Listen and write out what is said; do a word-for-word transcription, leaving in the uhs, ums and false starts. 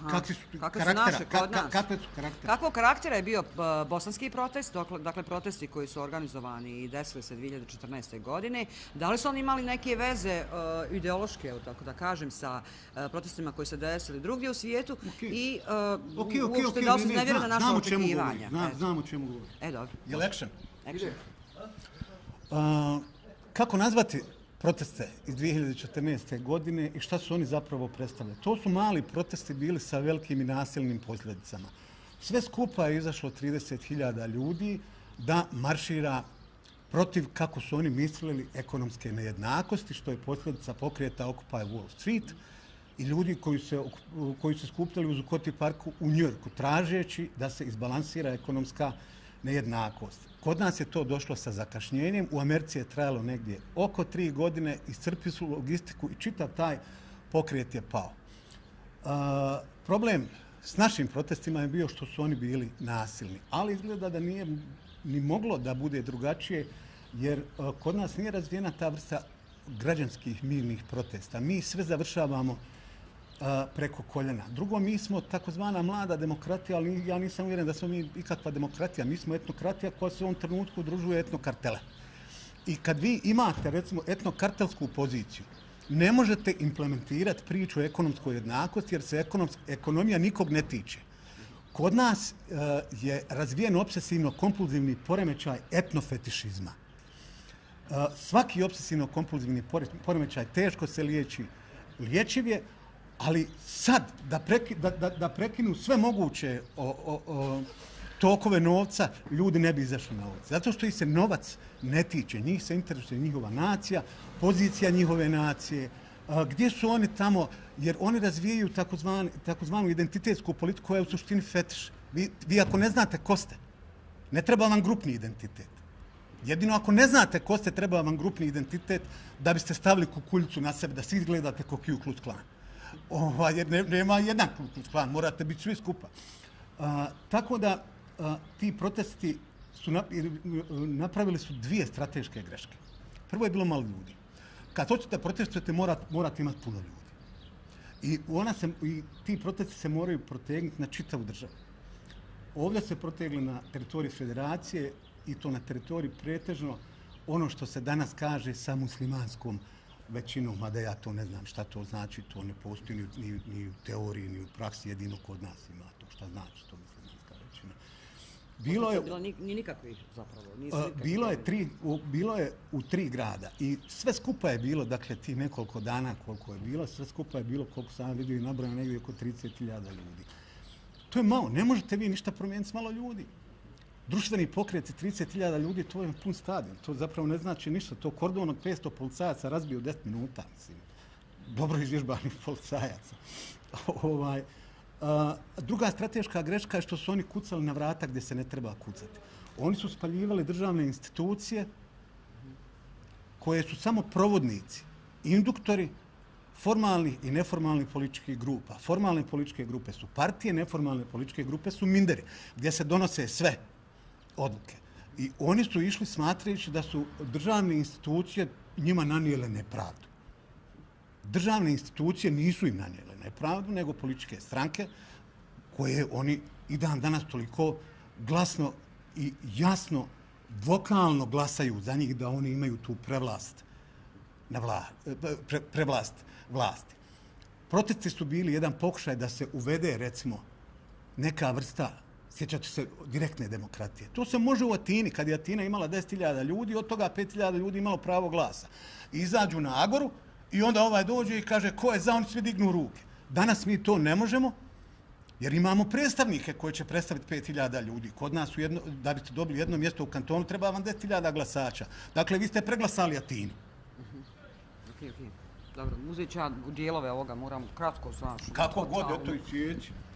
Kakvi su Kakve su karaktera? naše kod nas? Kakve su karaktera? Kakvog karaktera je bio bosanski protest, dakle protesti koji su organizovani i desili se dvije hiljade četrnaeste. godine. Da li su oni imali neke veze ideološke, tako da kažem, sa protestima koji se desili drugdje u svijetu i uopšte da li su iznevjerili na naše očekivanja? Znam o čemu govorim. E, dobro. Je li action? Action. Kako nazvati proteste iz dvije hiljade četrnaeste. godine i šta su oni zapravo predstavljali? To su mali protesti bili sa velikim i nasilnim posljedicama. Sve skupa je izašlo trideset hiljada ljudi da maršira protiv, kako su oni mislili, ekonomske nejednakosti, što je posljedica pokreta Occupy Wall Street i ljudi koji se, koji se skupljali u Zuccotti parku u Njujorku, tražeći da se izbalansira ekonomska nejednakost. Kod nas je to došlo sa zakašnjenjem, u Americi je trajalo negdje oko tri godine, iscrpili su logistiku i čitav taj pokret je pao. Uh, problem s našim protestima je bio što su oni bili nasilni, ali izgleda da nije ni moglo da bude drugačije, jer uh, kod nas nije razvijena ta vrsta građanskih mirnih protesta. Mi sve završavamo preko koljena. Drugo, mi smo takozvana mlada demokratija, ali ja nisam uvjeren da smo mi ikakva demokratija. Mi smo etnokratija koja se u ovom trenutku udružuje etnokartele. I kad vi imate, recimo, etnokartelsku poziciju, ne možete implementirati priču o ekonomskoj jednakosti jer se ekonomija nikog ne tiče. Kod nas je razvijen obsesivno-kompulzivni poremećaj etnofetišizma. Svaki obsesivno-kompulzivni poremećaj teško se liječi, liječiv je, ali sad da, preki, da, da, da prekinu sve moguće o, o, o, tokove novca, ljudi ne bi izašli na ulicu. Zato što ih se novac ne tiče. Njih se interesuje njihova nacija, pozicija njihove nacije. A, gdje su oni tamo? Jer oni razvijaju takozvanu, takozvanu identitetsku politiku koja je u suštini fetiš. Vi, vi ako ne znate ko ste, ne treba vam grupni identitet. Jedino ako ne znate ko ste, treba vam grupni identitet da biste stavili kukuljicu na sebe, da svi izgledate kao Ku Klux Klan. Ovaj, jer ne, nema jedan Ku Klux Klan, morate biti svi skupa. A, tako da a, ti protesti su napravili su dvije strateške greške. Prvo je bilo malo ljudi. Kad hoćete protestujete, morate, morate imati puno ljudi. I, ona se, I ti protesti se moraju protegnuti na čitavu državu. Ovdje se protegli na teritoriji federacije i to na teritoriji pretežno ono što se danas kaže sa muslimanskom većinom, mada ja to ne znam šta to znači, to ne postoji ni, ni, ni u teoriji, ni u praksi, jedino kod nas ima to šta znači to muslimanska većina. Bilo je, bilo ni, ni nikakvih zapravo. Uh, bilo, je tri, u, bilo je u tri grada i sve skupa je bilo, dakle ti nekoliko dana koliko je bilo, sve skupa je bilo, koliko sam vidio i nabrojano, negdje oko trideset hiljada ljudi. To je malo, ne možete vi ništa promijeniti s malo ljudi. Društveni pokret trideset hiljada ljudi, to je pun stadion. To zapravo ne znači ništa. To kordon od petsto policajaca razbio u deset minuta. Mislim. Dobro izvježbanih policajaca. ovaj, a, druga strateška greška je što su oni kucali na vrata gdje se ne treba kucati. Oni su spaljivali državne institucije koje su samo provodnici, induktori formalnih i neformalnih političkih grupa. Formalne političke grupe su partije, neformalne političke grupe su minderi, gdje se donose sve odluke. I oni su išli smatrajući da su državne institucije njima nanijele nepravdu. Državne institucije nisu im nanijele nepravdu, nego političke stranke koje oni i dan danas toliko glasno i jasno, vokalno glasaju za njih da oni imaju tu prevlast na vla, pre, prevlast vlasti. Protesti su bili jedan pokušaj da se uvede, recimo, neka vrsta, sjećate se, direktne demokratije. To se može u Atini, kad je Atina imala deset hiljada ljudi, od toga pet hiljada ljudi imalo pravo glasa. Izađu na Agoru i onda ovaj dođe i kaže ko je za, oni svi dignu ruke. Danas mi to ne možemo, jer imamo predstavnike koji će predstaviti pet hiljada ljudi. Kod nas, u jedno, da biste dobili jedno mjesto u kantonu, treba vam deset hiljada glasača. Dakle, vi ste preglasali Atinu. Okay, okay. Dobro, uzet ću ja dijelove ovoga, moram kratko znaš. Kako god, eto i sjeći.